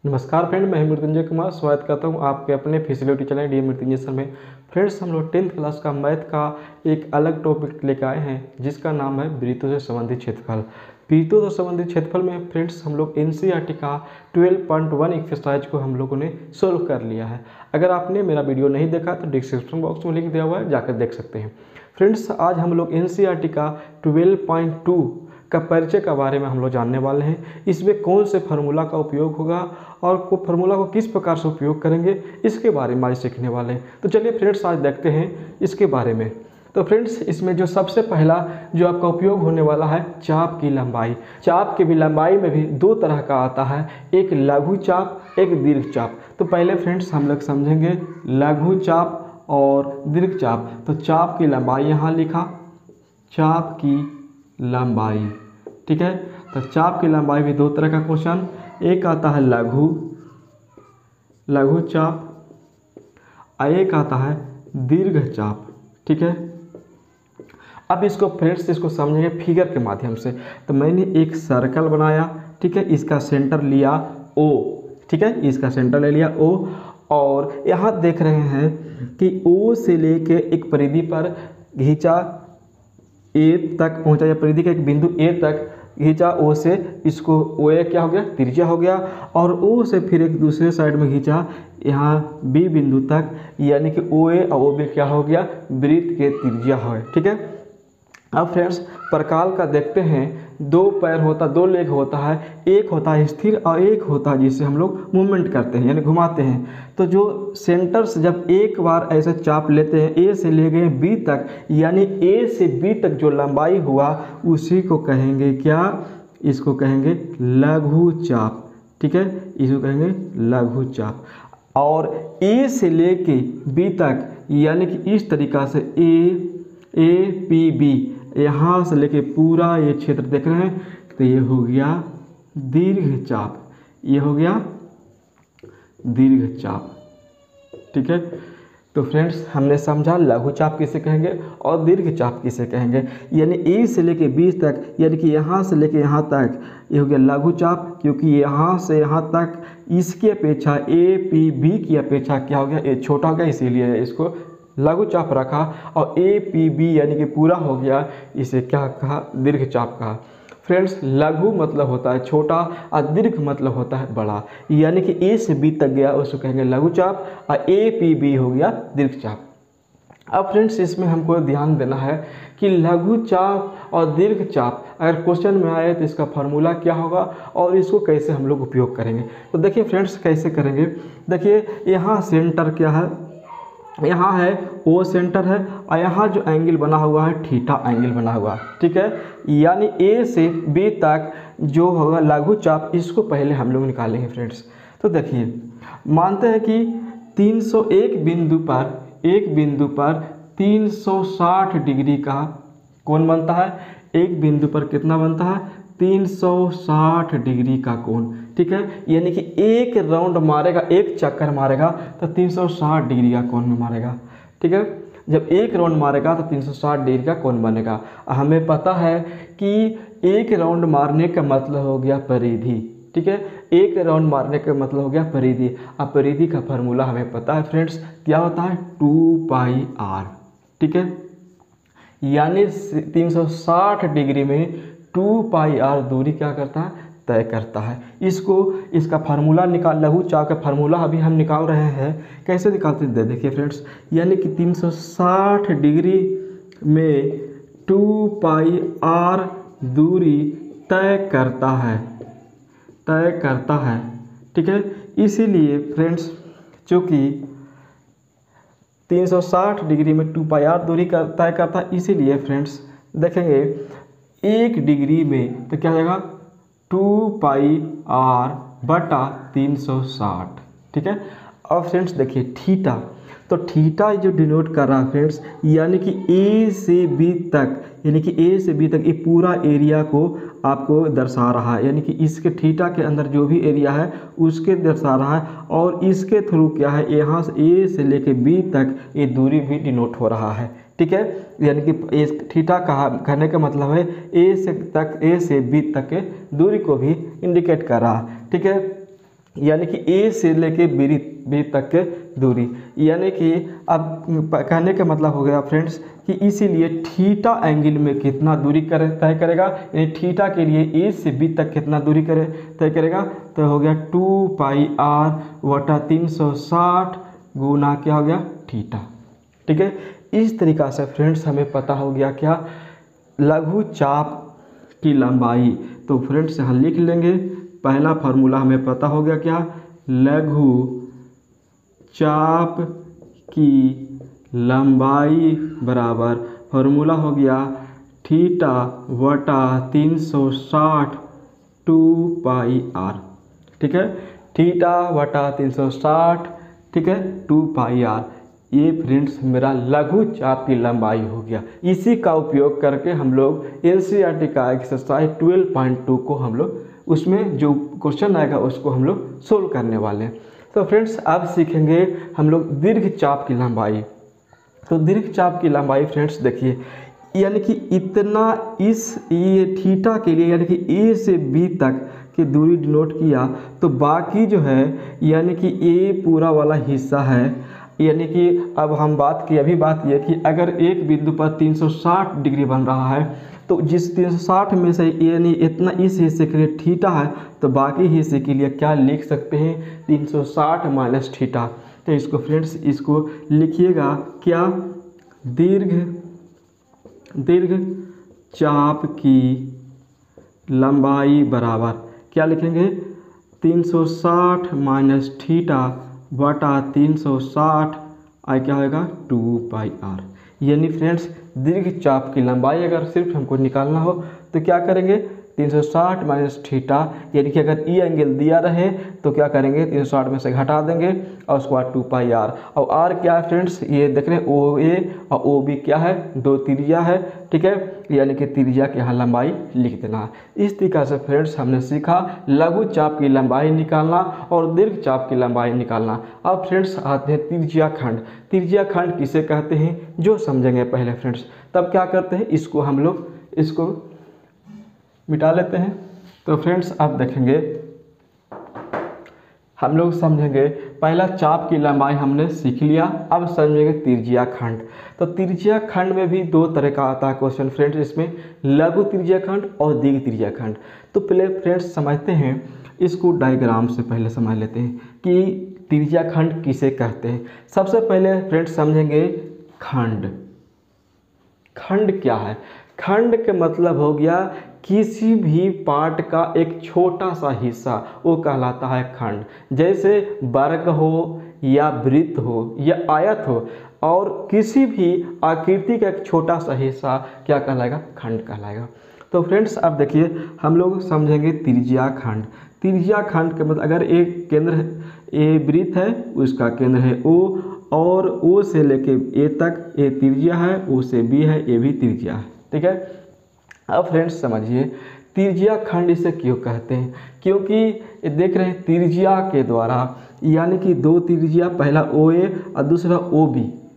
नमस्कार फ्रेंड, मैं मृत्युंजय कुमार स्वागत करता हूं आपके अपने physiology channel D Mrityunjay sir में। फ्रेंड्स, हम लोग 10th क्लास का मैथ का एक अलग टॉपिक लेकर आए हैं जिसका नाम है वृत्तों से संबंधित क्षेत्रफल। वृत्तों से संबंधित क्षेत्रफल में फ्रेंड्स हम लोग एनसीईआरटी का 12.1 एक्सरसाइज को हम लोगों ने सोल्व कर लिया है। अगर आपने मेरा वीडियो नहीं देखा तो डिस्क्रिप्शन बॉक्स में लिंक दिया हुआ है, जाकर देख सकते हैं। फ्रेंड्स, आज हम लोग एनसीईआरटी का 12.2 का परिचय के बारे में हम लोग जानने वाले हैं। इसमें कौन से फार्मूला का उपयोग होगा और फार्मूला को किस प्रकार से उपयोग करेंगे, इसके बारे में आज सीखने वाले हैं। तो चलिए फ्रेंड्स, आज देखते हैं इसके बारे में। तो फ्रेंड्स, इसमें जो सबसे पहला जो आपका उपयोग होने वाला है चाप की लंबाई। चाप की भी लंबाई में भी दो तरह का आता है, एक लघु चाप, एक दीर्घ चाप। तो पहले फ्रेंड्स हम लोग समझेंगे लघु चाप और दीर्घ चाप। तो चाप की लंबाई यहाँ लिखा, चाप की लंबाई, ठीक है। तो चाप की लंबाई भी दो तरह का क्वेश्चन, एक आता है लघु चाप और एक आता है दीर्घ चाप, ठीक है। अब इसको फ्रेंड्स इसको समझेंगे फिगर के माध्यम से। तो मैंने एक सर्कल बनाया, ठीक है, इसका सेंटर लिया O, ठीक है, इसका सेंटर ले लिया O। और यहाँ देख रहे हैं कि O से लेके एक परिधि पर खींचा A तक पहुँचा, या परिधि का एक बिंदु A तक खींचा O से, इसको OA क्या हो गया, त्रिज्या हो गया। और O से फिर एक दूसरे साइड में खींचा यहाँ B बिंदु तक, यानी कि OA और OB क्या हो गया, वृत्त के त्रिज्या हो, ठीक है। अब फ्रेंड्स प्रकाल का देखते हैं। दो पैर होता, दो लेग होता है, एक होता है स्थिर और एक होता है जिसे हम लोग मूवमेंट करते हैं यानी घुमाते हैं। तो जो सेंटर से जब एक बार ऐसे चाप लेते हैं A से ले गए B तक, यानी A से B तक जो लंबाई हुआ उसी को कहेंगे क्या, इसको कहेंगे लघु चाप, ठीक है, इसको कहेंगे लघु चाप। और A से लेके B तक, यानी कि इस तरीक़ा से APB, यहाँ से लेके पूरा ये क्षेत्र देख रहे हैं, तो ये हो गया दीर्घ चाप, ये हो गया दीर्घ चाप, ठीक है। तो फ्रेंड्स हमने समझा लघु चाप किसे कहेंगे और दीर्घ चाप किसे कहेंगे। यानी A से लेके B तक, यानी कि यहाँ से लेके यहाँ तक, ये हो गया लघु चाप, क्योंकि यहाँ से यहाँ तक इसकी अपेक्षा APB की अपेक्षा क्या हो गया, ये छोटा हो गया, इसीलिए इसको लघु चाप रखा। और APB यानी कि पूरा हो गया, इसे क्या कहा, दीर्घ चाप कहा। फ्रेंड्स, लघु मतलब होता है छोटा और दीर्घ मतलब होता है बड़ा, यानी कि A से B तक गया उसको कहेंगे लघु चाप और APB हो गया दीर्घ चाप। अब फ्रेंड्स इसमें हमको ध्यान देना है कि लघु चाप और दीर्घ चाप अगर क्वेश्चन में आए तो इसका फार्मूला क्या होगा और इसको कैसे हम लोग उपयोग करेंगे। तो देखिए फ्रेंड्स कैसे करेंगे। देखिए यहाँ सेंटर क्या है, यहाँ है O सेंटर है, और यहाँ जो एंगल बना हुआ है थीटा एंगल बना हुआ है, ठीक है। यानी A से B तक जो होगा लघु चाप, इसको पहले हम लोग निकालेंगे फ्रेंड्स। तो देखिए मानते हैं कि 301 बिंदु पर 360 डिग्री का कोण बनता है। एक बिंदु पर कितना बनता है, 360 डिग्री का कोण, ठीक है। यानी कि एक राउंड मारेगा, एक चक्कर मारेगा तो 360 डिग्री का कोण में मारेगा, ठीक है। जब एक राउंड मारेगा तो 360 डिग्री का कोण बनेगा। हमें पता है कि एक राउंड मारने का मतलब हो गया परिधि, ठीक है। एक राउंड मारने का मतलब हो गया परिधि। अब परिधि का फार्मूला हमें पता है फ्रेंड्स, क्या होता है, 2πr, ठीक है। यानी 360 डिग्री में 2πr दूरी क्या करता है, तय करता है। इसका फार्मूला लघु चाप का फार्मूला अभी हम निकाल रहे हैं। कैसे निकालते हैं देखिए फ्रेंड्स, यानी कि 360 डिग्री में 2πr दूरी तय करता है, ठीक है। इसीलिए फ्रेंड्स चूँकि 360 डिग्री में 2πr दूरी तय करता है, इसीलिए फ्रेंड्स देखेंगे एक डिग्री में तो क्या हो जाएगा 2πr बटा 360, ठीक है। अब फ्रेंड्स देखिए थीटा, तो थीटा जो डिनोट कर रहा है फ्रेंड्स, यानी कि A से B तक, यानी कि A से B तक ये पूरा एरिया को आपको दर्शा रहा है। यानी कि इसके थीटा के अंदर जो भी एरिया है उसके दर्शा रहा है। और इसके थ्रू क्या है, यहाँ से A से लेके B तक ये दूरी भी डिनोट हो रहा है, ठीक है। यानी कि थीटा कहने का मतलब है ए से B तक के दूरी को भी इंडिकेट कर रहा है, ठीक है। यानी कि ए से लेके बी तक के दूरी, यानी कि अब कहने का मतलब हो गया फ्रेंड्स कि इसीलिए थीटा एंगल में कितना दूरी तय करेगा, यानी थीटा के लिए ए से बी तक कितना दूरी तय करेगा, तो हो गया 2πr/360 गुना क्या हो गया थीटा। ठीक है, इस तरीक़ा से फ्रेंड्स हमें पता हो गया क्या, लघु चाप की लंबाई। तो फ्रेंड्स यहाँ लिख लेंगे, पहला फार्मूला हमें पता हो गया क्या, लघु चाप की लंबाई बराबर फार्मूला हो गया θ/360 2πr। ठीक है, θ/360, ठीक है 2πr। ये फ्रेंड्स मेरा लघु चाप की लंबाई हो गया। इसी का उपयोग करके हम लोग NCERT का एक्सरसाइज 12.2 को हम लोग उसमें जो क्वेश्चन आएगा उसको हम लोग सोल्व करने वाले हैं। तो फ्रेंड्स अब सीखेंगे हम लोग दीर्घ चाप की लंबाई। तो दीर्घ चाप की लंबाई फ्रेंड्स देखिए, यानी कि इतना ये थीटा के लिए यानी कि ए से बी तक की दूरी डिनोट किया, तो बाकी जो है यानी कि ए पूरा वाला हिस्सा है, यानी कि अब हम बात की अभी बात यह कि अगर एक बिंदु पर 360 डिग्री बन रहा है, तो जिस 360 में से यानी इतना इस हिस्से के लिए थीटा है, तो बाकी हिस्से के लिए क्या लिख सकते हैं 360 माइनस थीटा। तो इसको फ्रेंड्स इसको लिखिएगा क्या, दीर्घ चाप की लंबाई बराबर क्या लिखेंगे 360 माइनस थीटा बटा 360 क्या होगा 2πr। यानी फ्रेंड्स दीर्घ चाप की लंबाई अगर सिर्फ हमको निकालना हो तो क्या करेंगे 360 माइनस थीटा, यानी कि अगर ई एंगल दिया रहे तो क्या करेंगे 360 में से घटा देंगे और उसके बाद 2πr। और आर क्या है फ्रेंड्स, ये देख रहे हैं OA और OB क्या है, दो त्रिज्या है। ठीक है, यानी कि त्रिज्या के यहाँ लंबाई लिख देना है। इस तरीक़ा से फ्रेंड्स हमने सीखा लघु चाप की लंबाई निकालना और दीर्घ चाप की लंबाई निकालना। अब फ्रेंड्स आते हैं त्रिज्या खंड। त्रिज्या खंड किसे कहते हैं जो समझेंगे पहले फ्रेंड्स, तब क्या करते हैं इसको हम लोग इसको मिटा लेते हैं। तो फ्रेंड्स अब देखेंगे हम लोग समझेंगे, पहला चाप की लंबाई हमने सीख लिया, अब समझेंगे त्रिज्या खंड। तो त्रिज्या खंड में भी दो तरह का आता है क्वेश्चन फ्रेंड्स, इसमें लघु त्रिज्या खंड और दीर्घ त्रिज्या खंड। तो पहले फ्रेंड्स समझते हैं इसको, डायग्राम से पहले समझ लेते हैं कि त्रिज्या खंड किसे कहते हैं। सबसे पहले फ्रेंड्स समझेंगे खंड। खंड क्या है, खंड के मतलब हो गया किसी भी पार्ट का एक छोटा सा हिस्सा, वो कहलाता है खंड। जैसे वर्ग हो या वृत्त हो या आयत हो, और किसी भी आकृति का एक छोटा सा हिस्सा क्या कहलाएगा, खंड कहलाएगा। तो फ्रेंड्स अब देखिए हम लोग समझेंगे त्रिज्या खंड। त्रिज्या खंड के मतलब अगर एक केंद्र ए वृत्त है, उसका केंद्र है O, और O से लेके A तक A त्रिज्या है, O से B है, A भी त्रिज्या है। ठीक है, अब फ्रेंड्स समझिए त्रिज्या खंड इसे क्यों कहते हैं, क्योंकि देख रहे हैं त्रिज्या के द्वारा यानी कि दो त्रिज्या, पहला OA और दूसरा OB,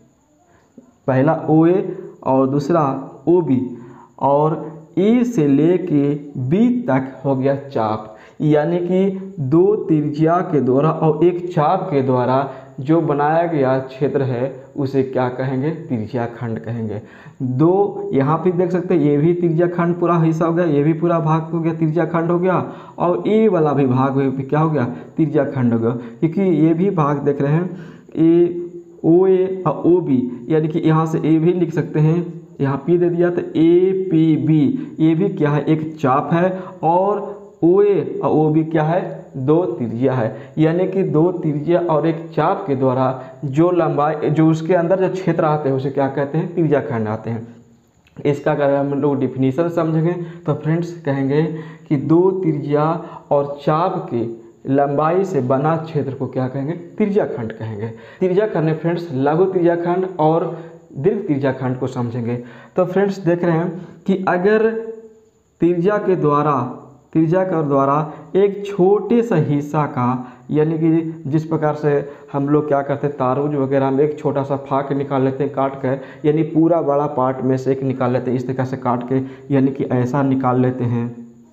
पहला OA और दूसरा OB, और A से लेके B तक हो गया चाप, यानी कि दो त्रिज्या के द्वारा और एक चाप के द्वारा जो बनाया गया क्षेत्र है उसे क्या कहेंगे, त्रिज्या खंड कहेंगे। दो यहाँ पे देख सकते हैं, ये भी त्रिज्या खंड पूरा हिस्सा हो गया, ये भी पूरा भाग हो गया त्रिज्या खंड हो गया, और ये वाला भी भाग क्या हो गया त्रिज्या खंड हो गया, क्योंकि ये भी भाग देख रहे हैं ए OA और OB, यानी कि यहाँ से A भी लिख सकते हैं, यहाँ P दे दिया तो APB, ये भी क्या है एक चाप है, और OA और OB क्या है दो त्रिज्या है, यानी कि दो त्रिज्या और एक चाप के द्वारा जो लंबाई जो उसके अंदर जो क्षेत्र आते हैं उसे क्या कहते हैं, त्रिज्या खंड आते हैं। इसका अगर हम लोग डिफिनीशन समझेंगे तो फ्रेंड्स कहेंगे कि दो त्रिज्या और चाप की लंबाई से बना क्षेत्र को क्या कहेंगे, त्रिज्या खंड कहेंगे। त्रिज्या खंड में फ्रेंड्स लघु त्रिज्या खंड और दीर्घ त्रिज्या खंड को समझेंगे। तो फ्रेंड्स देख रहे हैं कि अगर त्रिज्या के द्वारा एक छोटे सा हिस्सा का, यानी कि जिस प्रकार से हम लोग क्या करते हैं तारबूज वगैरह में एक छोटा सा फाक निकाल लेते हैं काट कर, यानी पूरा बड़ा पार्ट में से एक निकाल लेते हैं, इस तरह से काट के यानी कि ऐसा निकाल लेते हैं,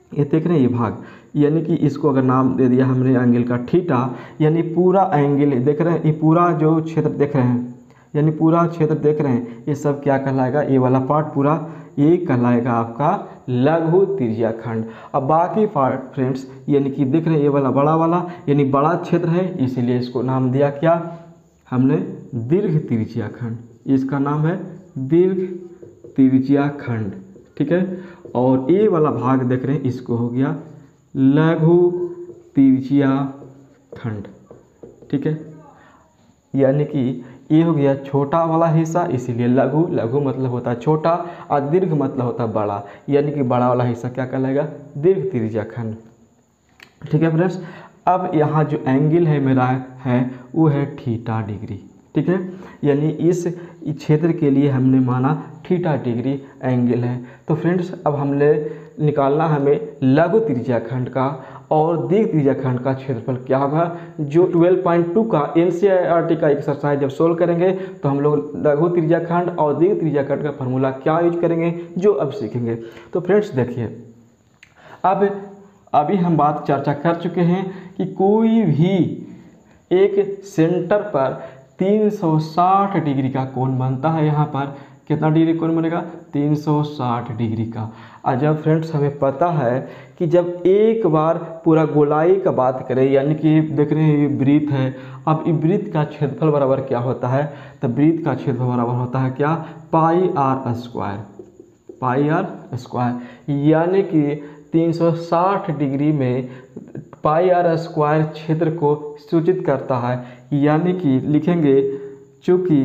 ये देख रहे हैं, ये भाग, यानी कि इसको अगर नाम दे दिया हमने एंगल का थीटा, यानी पूरा एंगल देख रहे हैं, ये पूरा जो क्षेत्र देख रहे हैं, यानी पूरा क्षेत्र देख रहे हैं, ये सब क्या कहलाएगा, ये वाला पार्ट पूरा ये कहलाएगा आपका लघु त्रिज्याखंड। अब बाकी पार्ट फ्रेंड्स, यानी कि देख रहे हैं ये वाला यानी बड़ा क्षेत्र है, इसीलिए इसको नाम दिया क्या हमने, दीर्घ त्रिज्याखंड। इसका नाम है दीर्घ त्रिज्याखंड, ठीक है। और ये वाला भाग देख रहे हैं, इसको हो गया लघु त्रिज्याखंड, ठीक है। यानी कि ये हो गया छोटा वाला हिस्सा, इसीलिए लघु, लघु मतलब होता है छोटा और दीर्घ मतलब होता है बड़ा, यानी कि बड़ा वाला हिस्सा क्या कहलाएगा, दीर्घ त्रिज्याखंड, ठीक है फ्रेंड्स। अब यहाँ जो एंगल है मेरा है वो है थीटा डिग्री, ठीक है। यानी इस क्षेत्र के लिए हमने माना थीटा डिग्री एंगल है। तो फ्रेंड्स अब हमने निकालना हमें लघु त्रिज्याखंड का और दीर्घ त्रिज्याखंड का क्षेत्रफल क्या होगा, जो 12.2 का एनसीईआरटी का एक्सरसाइज जब सोल्व करेंगे तो हम लोग लघु त्रिज्याखंड और दीर्घ त्रिज्याखंड का फॉर्मूला क्या यूज करेंगे, जो अब सीखेंगे। तो फ्रेंड्स देखिए, अब अभी हम बात चर्चा कर चुके हैं कि कोई भी एक सेंटर पर 360 डिग्री का कोण बनता है। यहाँ पर कितना डिग्री कोण बनेगा, 360 डिग्री का। और जब फ्रेंड्स हमें पता है कि जब एक बार पूरा गोलाई का बात करें, यानी कि देख रहे हैं ये वृत्त है, अब इस वृत्त का क्षेत्रफल बराबर क्या होता है, तो वृत्त का क्षेत्रफल बराबर होता है क्या, pi r square, pi r square. यानी कि 360 डिग्री में पाई आर स्क्वायर क्षेत्र को सूचित करता है, यानी कि लिखेंगे चूँकि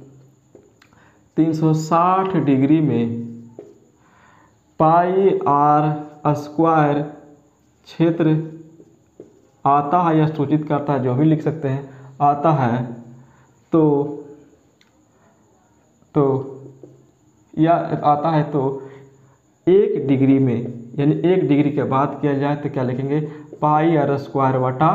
360 डिग्री में पाई आर स्क्वायर क्षेत्र आता है या सूचित करता है, जो भी लिख सकते हैं, आता है, तो या आता है तो 1 डिग्री में, यानी 1 डिग्री के बाद किया जाए तो क्या लिखेंगे, पाई आर स्क्वायर बटा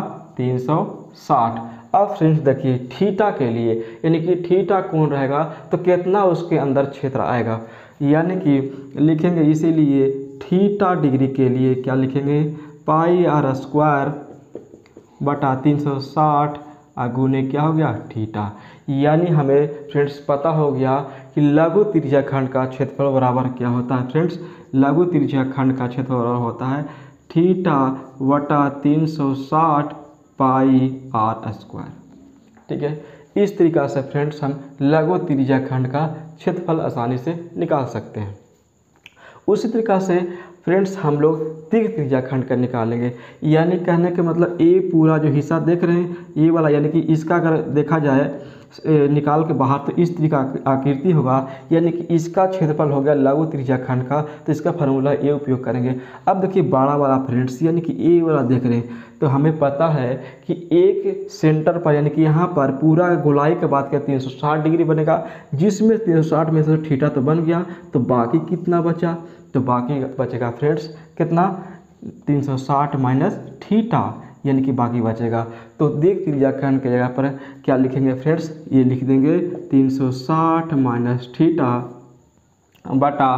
360। अब फ्रेंड्स देखिए थीटा के लिए, यानी कि थीटा कोण रहेगा तो कितना उसके अंदर क्षेत्र आएगा, यानी कि लिखेंगे इसीलिए थीटा डिग्री के लिए क्या लिखेंगे, पाई आर स्क्वायर बटा 360 गुने क्या हो गया, थीटा। यानी हमें फ्रेंड्स पता हो गया कि लघु त्रिज्याखंड का क्षेत्रफल बराबर क्या होता है फ्रेंड्स, लघु त्रिज्याखंड का क्षेत्रफल बराबर होता है थीटा बटा 360 पाई आर स्क्वायर, ठीक है। इस तरीक़ा से फ्रेंड्स हम लघु त्रिज्याखंड का क्षेत्रफल आसानी से निकाल सकते हैं। उसी तरीक़ा से फ्रेंड्स हम लोग दीर्घ त्रिज्याखंड का निकालेंगे, यानी कहने के मतलब ये पूरा जो हिस्सा देख रहे हैं ये वाला, यानी कि इसका अगर देखा जाए निकाल के बाहर तो इस तरीका आकृति होगा, यानी कि इसका क्षेत्रफल हो गया लघु त्रिज्याखंड का, तो इसका फार्मूला ये उपयोग करेंगे। अब देखिए बड़ा वाला फ्रेंड्स, यानी कि ये वाला देख रहे हैं, तो हमें पता है कि एक सेंटर पर, यानी कि यहाँ पर पूरा गोलाई के बाद क्या 360 डिग्री बनेगा, जिसमें 360 में से थीटा तो बन गया, तो बाकी कितना बचा, तो बाकी बचेगा फ्रेंड्स कितना, 360 माइनस थीटा, यानी कि बाकी बचेगा। तो दीर्घ त्रिज्याखंड की जगह पर क्या लिखेंगे फ्रेंड्स, ये लिख देंगे 360 माइनस थीटा बटा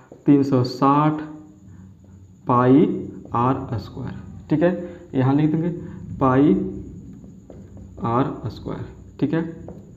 360 पाई आर स्क्वायर, ठीक है। यहाँ लिख देंगे पाई आर स्क्वायर, ठीक है।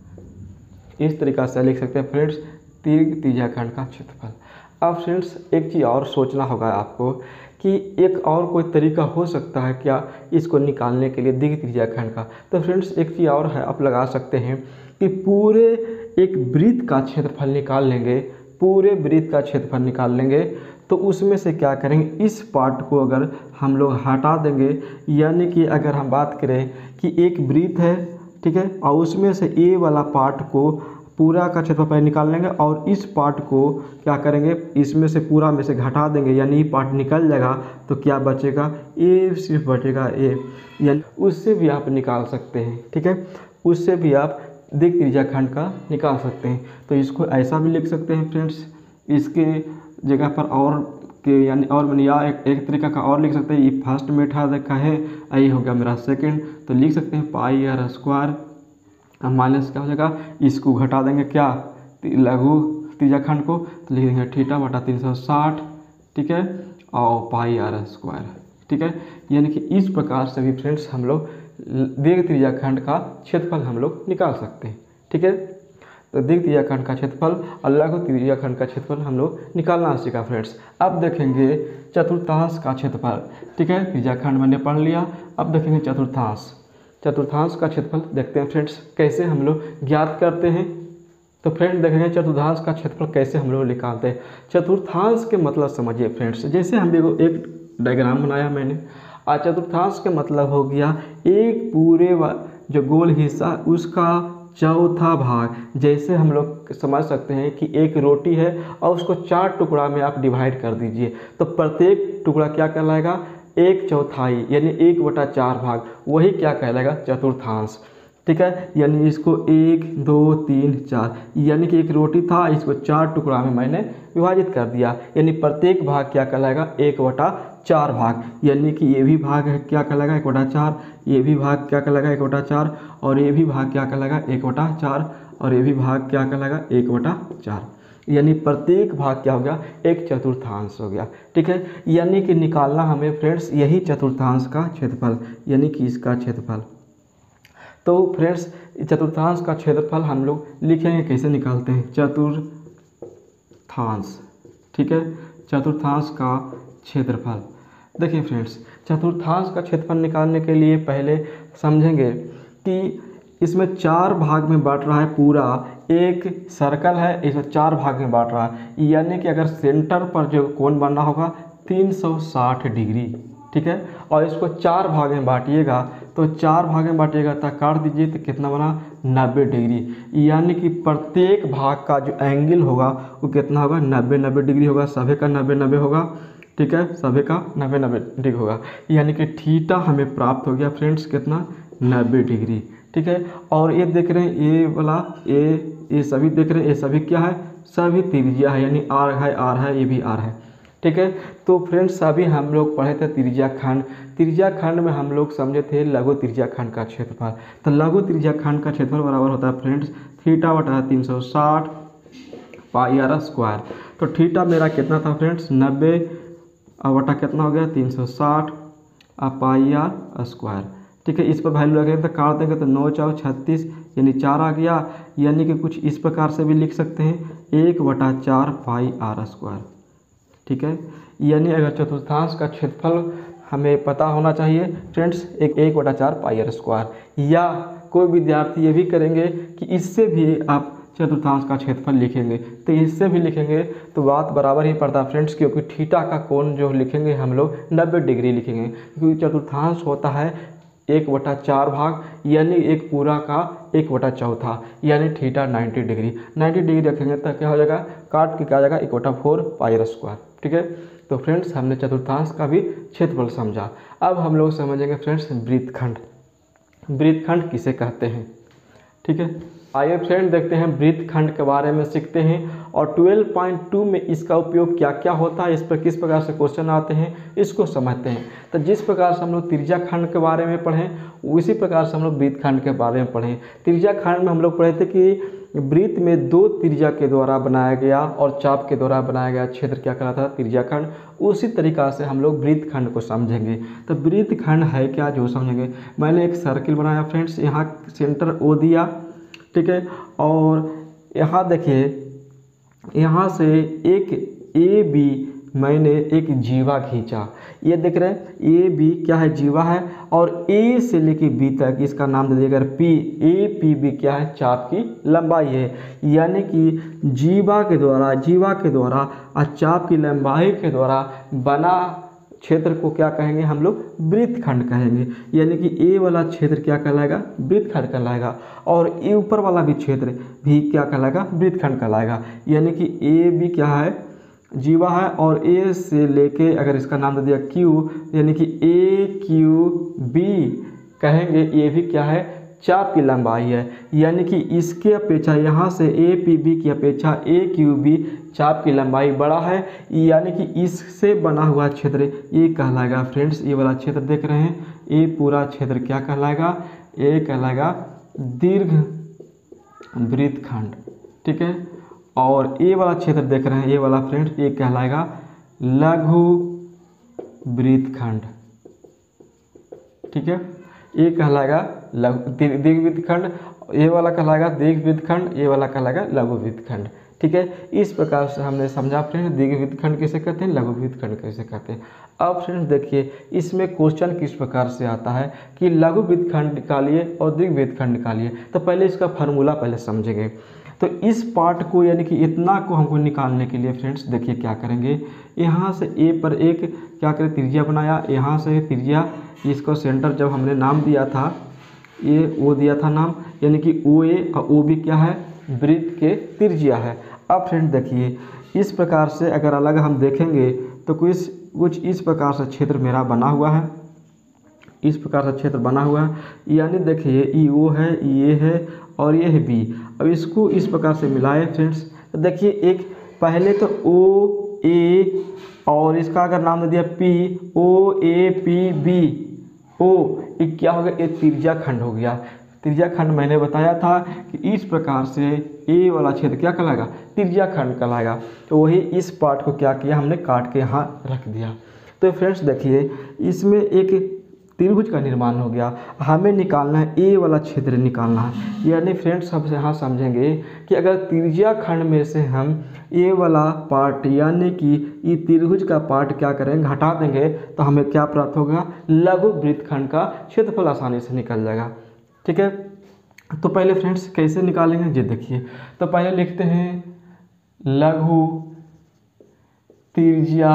इस तरीक़ा से लिख सकते हैं फ्रेंड्स दीर्घ त्रिज्याखंड का क्षेत्रफल। अब फ्रेंड्स एक चीज़ और सोचना होगा आपको कि एक और कोई तरीका हो सकता है क्या इसको निकालने के लिए दीर्घ त्रिज्याखंड का। तो फ्रेंड्स एक चीज़ और है, आप लगा सकते हैं कि पूरे एक वृत्त का क्षेत्रफल निकाल लेंगे, पूरे वृत्त का क्षेत्रफल निकाल लेंगे, तो उसमें से क्या करेंगे, इस पार्ट को अगर हम लोग हटा देंगे, यानी कि अगर हम बात करें कि एक वृत्त है, ठीक है, और उसमें से ए वाला पार्ट को पूरा का क्षेत्रफल निकाल लेंगे और इस पार्ट को क्या करेंगे, इसमें से पूरा में से घटा देंगे, यानी ये पार्ट निकल जाएगा, तो क्या बचेगा, ए सिर्फ बचेगा ए, यानी उससे भी आप निकाल सकते हैं, ठीक है, उससे भी आप दीर्घ त्रिज्याखंड का निकाल सकते हैं। तो इसको ऐसा भी लिख सकते हैं फ्रेंड्स, इसके जगह पर और के यानी और या एक तरीका का और लिख सकते हैं, ये फर्स्ट में था देखा है, ये हो गया मेरा सेकंड, तो लिख सकते हैं पाई आर स्क्वायर माइनस क्या हो जाएगा, इसको घटा देंगे क्या, लघु त्रिज्याखंड को, तो लिख देंगे थीटा बटा 360, ठीक है, और पाई आर स्क्वायर। ठीक है, यानी कि इस प्रकार से भी फ्रेंड्स हम लोग दीर्घ त्रिज्याखंड का क्षेत्रफल हम लोग निकाल सकते हैं। ठीक है, तो दीर्घ त्रिज्याखंड का क्षेत्रफल और लघु त्रिज्याखंड का क्षेत्रफल हम लोग निकालना सीखा फ्रेंड्स। अब देखेंगे चतुर्थांश का क्षेत्रफल। ठीक है, त्रिज्याखंड मैंने पढ़ लिया, अब देखेंगे चतुर्थांश। चतुर्थांश का क्षेत्रफल देखते हैं फ्रेंड्स कैसे हम लोग ज्ञात करते हैं। तो फ्रेंड्स देखेंगे चतुर्थांश का क्षेत्रफल कैसे हम लोग निकालते हैं। चतुर्थांश के मतलब समझिए फ्रेंड्स, जैसे हम एक डायग्राम बनाया मैंने, और चतुर्थांश के मतलब हो गया एक पूरे जो गोल हिस्सा उसका चौथा भाग। जैसे हम लोग समझ सकते हैं कि एक रोटी है और उसको 4 टुकड़ा में आप डिवाइड कर दीजिए, तो प्रत्येक टुकड़ा क्या कहलाएगा, 1/4 यानी 1/4 भाग, वही क्या कहलाएगा, चतुर्थांश। ठीक है, यानी इसको 1 2 3 4, यानी कि एक रोटी था, इसको 4 टुकड़ा में मैंने विभाजित कर दिया, यानी प्रत्येक भाग क्या कहलाएगा, 1/4 भाग। यानी कि ये भी भाग है क्या कहलाएगा, 1/4, ये भी भाग क्या कहलाएगा, 1/4, और ये भी भाग क्या कहलाएगा, 1/4, और ये भी भाग क्या कहलाएगा, 1/4। यानी प्रत्येक भाग क्या हो गया, एक चतुर्थांश हो गया। ठीक है, यानी कि निकालना हमें फ्रेंड्स यही चतुर्थांश का क्षेत्रफल, यानी कि इसका क्षेत्रफल। तो फ्रेंड्स चतुर्थांश का क्षेत्रफल हम लोग लिखेंगे, कैसे निकालते हैं, चतुर्थांश। ठीक है, चतुर्थांश का क्षेत्रफल। देखिए फ्रेंड्स, चतुर्थांश का क्षेत्रफल निकालने के लिए पहले समझेंगे कि इसमें 4 भाग में बांट रहा है, पूरा एक सर्कल है, इसमें 4 भाग में बांट रहा है, यानी कि अगर सेंटर पर जो कोण बनना होगा 360 डिग्री। ठीक है, और इसको 4 भाग में बांटिएगा, तो 4 भाग में बांटिएगा तो काट दीजिए तो कितना बना, 90 डिग्री। यानी कि प्रत्येक भाग का जो एंगल होगा वो कितना होगा, 90 डिग्री होगा, सभी का 90 होगा। ठीक है, सभी का 90 डिग्री होगा, यानी कि थीटा हमें प्राप्त हो गया फ्रेंड्स कितना, 90 डिग्री। ठीक है, और ये देख रहे हैं ये वाला, ये सभी देख रहे हैं, ये सभी क्या है, सभी त्रिज्या है, यानी आर है, ये भी आर है। ठीक है, तो फ्रेंड्स अभी हम लोग पढ़े थे त्रिज्याखंड। त्रिज्याखंड में हम लोग समझे थे लघु त्रिज्याखंड का क्षेत्रफल। तो लघु त्रिज्याखंड का क्षेत्रफल बराबर होता है फ्रेंड्स θ/360 पाई आर स्क्वायर। तो थीटा मेरा कितना था फ्रेंड्स, 90 बटा कितना हो गया, 360 पाई आर स्क्वायर। ठीक है, इस पर वैल्यू रखेंगे तो काट देंगे तो 9 4 36, यानी 4 आ गया। यानी कि कुछ इस प्रकार से भी लिख सकते हैं, 1/4 पाई आर स्क्वायर। ठीक है, यानी अगर चतुर्थांश का क्षेत्रफल हमें पता होना चाहिए फ्रेंड्स, 1/4 पाई आर स्क्वायर। या कोई विद्यार्थी ये भी करेंगे कि इससे भी आप चतुर्थांश का क्षेत्रफल लिखेंगे, तो इससे भी लिखेंगे तो बात बराबर ही पड़ता है फ्रेंड्स, क्योंकि थीटा का कोण जो लिखेंगे हम लोग 90 डिग्री लिखेंगे, क्योंकि चतुर्थांश होता है 1/4 भाग, यानी एक पूरा का 1/4, यानी थीटा 90 डिग्री। 90 डिग्री रखेंगे तो क्या हो जाएगा, काट के क्या आ जाएगा, 1/4 पाई आर स्क्वायर। ठीक है, तो फ्रेंड्स हमने चतुर्थांश का भी क्षेत्रफल समझा। अब हम लोग समझेंगे फ्रेंड्स वृत्तखंड। वृत्तखंड किसे कहते हैं। ठीक है, आइए फ्रेंड देखते हैं वृत्तखंड के बारे में सीखते हैं, और 12.2 में इसका उपयोग क्या क्या होता है, इस पर किस प्रकार से क्वेश्चन आते हैं, इसको समझते हैं। तो जिस प्रकार से हम लोग त्रिज्याखंड के बारे में पढ़ें, उसी प्रकार से हम लोग वृत्तखंड के बारे में पढ़ें। त्रिज्याखंड में हम लोग पढ़े थे कि वृत्त में 2 त्रिज्या के द्वारा बनाया गया और चाप के द्वारा बनाया गया क्षेत्र क्या कहलाता था, त्रिज्याखंड। उसी तरीक़ा से हम लोग वृत्तखंड को समझेंगे। तो वृत्तखंड है क्या, जो समझेंगे। मैंने एक सर्किल बनाया फ्रेंड्स, यहाँ सेंटर ओ दिया। ठीक है, और यहाँ देखिए, यहाँ से एक ए बी मैंने एक जीवा खींचा, ये देख रहे हैं ए बी क्या है, जीवा है, और ए से लेके बी तक इसका नाम दे दिया पी। ए पी बी क्या है, चाप की लंबाई है। यानी कि जीवा के द्वारा और चाप की लंबाई के द्वारा बना क्षेत्र को क्या कहेंगे हम लोग, वृत्तखंड कहेंगे। यानी कि ए वाला क्षेत्र क्या कहलाएगा, वृत्तखंड कहलाएगा, और ए ऊपर वाला भी क्षेत्र भी क्या कहलाएगा, वृत्तखंड कहलाएगा। यानी कि ए बी क्या है, जीवा है, और ए से लेके अगर इसका नाम दे दिया क्यू, यानी कि ए क्यू बी कहेंगे, ये भी क्या है, चाप की लंबाई है। यानी कि इसके अपेक्षा यहाँ से ए पी बी की अपेक्षा ए क्यू बी चाप की लंबाई बड़ा है, यानी कि इससे बना हुआ क्षेत्र ये कहलाएगा फ्रेंड्स, ये वाला क्षेत्र देख रहे हैं, ये पूरा क्षेत्र क्या कहलाएगा, ये कहलाएगा दीर्घ वृत्तखंड। ठीक है, और ये वाला क्षेत्र देख रहे हैं, ये वाला फ्रेंड्स ये कहलाएगा लघु वृत्तखंड, ठीक है। ये कहलाएगा दीर्घ वृत्तखंड, ये वाला कहलाएगा दीर्घ वृत्तखंड, ये वाला कहलाएगा लघु वृत्तखंड, ठीक है। इस प्रकार से हमने समझा फ्रेंड दीर्घ वृत्तखंड कैसे कहते हैं, लघु वृत्तखंड कैसे कहते हैं। अब फ्रेंड्स देखिए इसमें क्वेश्चन किस प्रकार से आता है कि लघु वृत्तखंड निकालिए और दीर्घ वृत्तखंड निकालिए। तो पहले इसका फार्मूला पहले समझेंगे। तो इस पार्ट को यानी कि इतना को हमको निकालने के लिए फ्रेंड्स देखिए क्या करेंगे, यहाँ से ए पर एक क्या करें त्रिज्या बनाया, यहाँ से त्रिज्या, इसको सेंटर जब हमने नाम दिया था ये वो दिया था नाम, यानी कि ओ ए और ओ बी क्या है, वृत्त के त्रिज्या है। अब फ्रेंड देखिए इस प्रकार से अगर अलग हम देखेंगे तो कुछ इस प्रकार से क्षेत्र मेरा बना हुआ है, इस प्रकार से क्षेत्र बना हुआ है, यानी देखिए ई ओ है, ये है और ये है बी। अब इसको इस प्रकार से मिलाए फ्रेंड्स, तो देखिए एक पहले तो ओ ए और इसका अगर नाम दे दिया P, O A P B, O ये क्या हो गया, ये त्रिज्या खंड हो गया। त्रिज्या खंड मैंने बताया था कि इस प्रकार से ए वाला क्षेत्र क्या कहलाएगा, त्रिज्या खंड कहलाएगा। तो वही इस पार्ट को क्या किया हमने, काट के यहाँ रख दिया। तो फ्रेंड्स देखिए इसमें एक त्रिभुज का निर्माण हो गया, हमें निकालना है ए वाला क्षेत्र निकालना है। यानी फ्रेंड्स हम यहाँ समझेंगे कि अगर त्रिज्या खंड में से हम ए वाला पार्ट यानी कि ये त्रिभुज का पार्ट क्या करेंगे, हटा देंगे तो हमें क्या प्राप्त होगा, लघु वृत्तखंड का क्षेत्रफल आसानी से निकल जाएगा, ठीक है। तो पहले फ्रेंड्स कैसे निकालेंगे ये देखिए। तो पहले लिखते हैं लघु त्रिज्या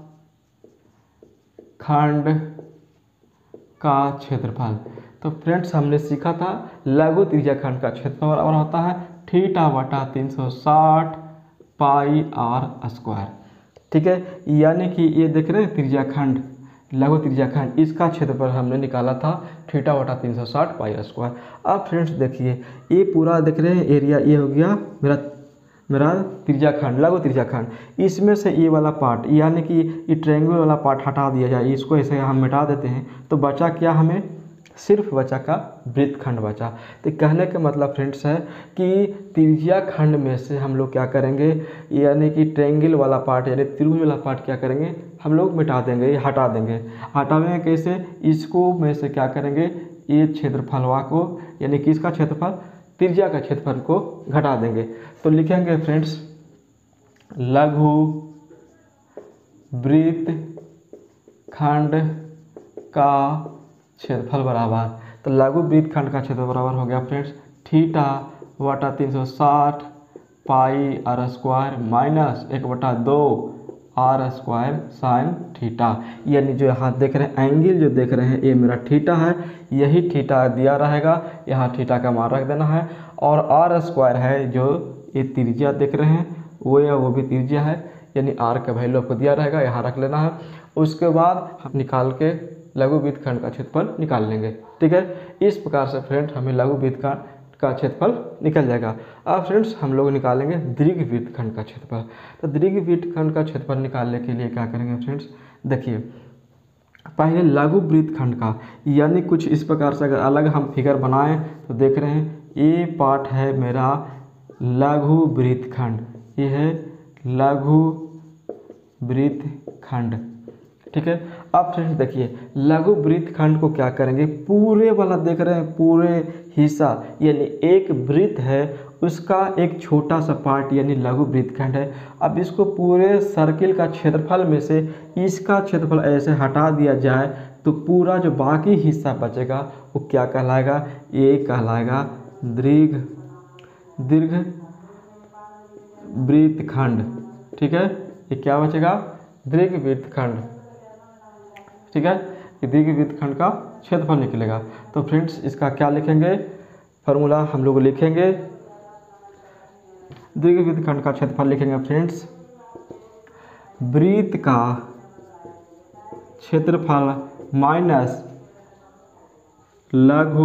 खंड का क्षेत्रफल। तो फ्रेंड्स हमने सीखा था लघु त्रिज्या खंड का क्षेत्रफल बराबर होता है थीटा बटा 360 पाई आर स्क्वायर, ठीक है। यानी कि ये देख रहे हैं त्रिज्या खंड, लघु त्रिज्या खंड, इसका क्षेत्रफल हमने निकाला था थीटा बटा 360 पाई स्क्वायर। अब फ्रेंड्स देखिए ये पूरा देख रहे हैं एरिया, ये हो गया मेरा त्रिज्या खंड, लघु त्रिज्या खंड। इसमें से ये वाला पार्ट यानी कि ये ट्रायंगल वाला पार्ट हटा दिया जाए, इसको ऐसे हम मिटा देते हैं तो बचा क्या, हमें सिर्फ बचा का वृत्तखंड बचा। तो कहने का मतलब फ्रेंड्स है कि त्रिज्या खंड में से हम लोग क्या करेंगे, यानी कि ट्रायंगल वाला पार्ट यानी त्रिभुज वाला पार्ट क्या करेंगे, हम लोग मिटा देंगे, हटा देंगे। हटावेंगे कैसे, इसको में से क्या करेंगे, ये क्षेत्रफलवा को यानी कि इसका क्षेत्रफल त्रिज्या का क्षेत्रफल को घटा देंगे। तो लिखेंगे फ्रेंड्स लघु वृत्तखंड का क्षेत्रफल बराबर, तो लघु वृत्तखंड का क्षेत्रफल बराबर हो गया फ्रेंड्स थीटा बटा 360 pi r square minus 1/2 r square sine theta. यानी जो यहाँ देख रहे हैं एंगल जो देख रहे हैं ये मेरा थीटा है, यही थीटा दिया रहेगा, यहाँ थीटा का मान रख देना है। और आर स्क्वायर है जो ये त्रिज्या देख रहे हैं वो भी त्रिज्या है, यानी आर का वैल्यू आपको दिया रहेगा, यहाँ रख लेना है। उसके बाद हम निकाल के लघु वृत्तखंड का क्षेत्रफल निकाल लेंगे, ठीक है। इस प्रकार से फ्रेंड्स हमें लघु वृत्तखंड का क्षेत्रफल निकल जाएगा। अब फ्रेंड्स हम लोग निकालेंगे दीर्घ वृत्तखंड का क्षेत्रफल। तो दीर्घ वृत्तखंड का क्षेत्रफल निकालने के लिए क्या करेंगे फ्रेंड्स, देखिए पहले लघु वृत्तखंड का यानी कुछ इस प्रकार से अगर अलग हम फिगर बनाएं तो देख रहे हैं ये पार्ट है मेरा लघु वृत्तखंड, ये है लघु वृत्तखंड, ठीक है। अब फ्रेंड्स देखिए लघु वृत्तखंड को क्या करेंगे, पूरे वाला देख रहे हैं पूरे हिस्सा यानी एक वृत्त है उसका एक छोटा सा पार्ट यानी लघु वृत्तखंड है। अब इसको पूरे सर्किल का क्षेत्रफल में से इसका क्षेत्रफल ऐसे हटा दिया जाए तो पूरा जो बाकी हिस्सा बचेगा वो क्या कहलाएगा, ये कहलाएगा दीर्घ वृत्तखंड, ठीक है। ये क्या बचेगा, दीर्घ वृत्तखंड, ठीक है। ये दीर्घ वृत्तखंड का क्षेत्रफल निकलेगा। तो फ्रेंड्स इसका क्या लिखेंगे, फार्मूला हम लोग लिखेंगे दीर्घ वृत्तखंड का क्षेत्रफल लिखेंगे फ्रेंड्स वृत्त का क्षेत्रफल माइनस लघु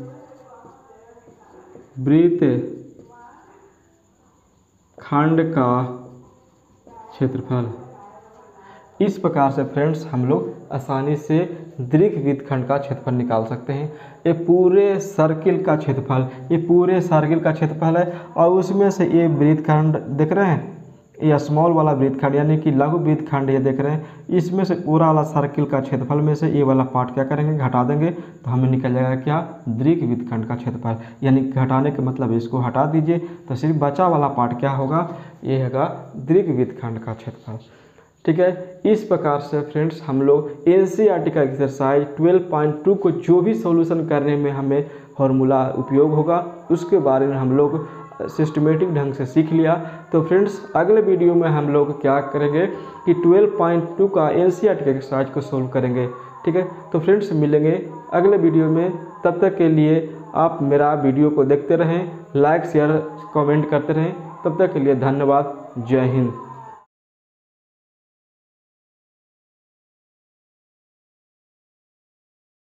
वृत्तखंड का क्षेत्रफल। इस प्रकार से फ्रेंड्स हम लोग आसानी से दीर्घ वृत्तखंड का क्षेत्रफल निकाल सकते हैं। ये पूरे सर्किल का क्षेत्रफल, ये पूरे सर्किल का क्षेत्रफल है और उसमें से ये वृत्तखंड देख रहे हैं ये स्मॉल वाला वृत्तखंड यानी कि लघु वृत्तखंड ये देख रहे हैं, इसमें से पूरा वाला सर्किल का क्षेत्रफल में से ये वाला पार्ट क्या करेंगे, घटा देंगे, तो हमें निकल जाएगा क्या, दीर्घ वृत्तखंड का क्षेत्रफल। यानी घटाने के मतलब इसको हटा दीजिए तो सिर्फ बचा वाला पार्ट क्या होगा, ये होगा दीर्घ वृत्तखंड का क्षेत्रफल। ठीक है, इस प्रकार से फ्रेंड्स हम लोग NCERT का एक्सरसाइज 12.2 को जो भी सॉल्यूशन करने में हमें फार्मूला उपयोग होगा उसके बारे में हम लोग सिस्टमेटिक ढंग से सीख लिया। तो फ्रेंड्स अगले वीडियो में हम लोग क्या करेंगे कि 12.2 का NCERT के एक्सरसाइज को सोल्व करेंगे। ठीक है, तो फ्रेंड्स मिलेंगे अगले वीडियो में, तब तक के लिए आप मेरा वीडियो को देखते रहें, लाइक शेयर कमेंट करते रहें। तब तक के लिए धन्यवाद। जय हिंद।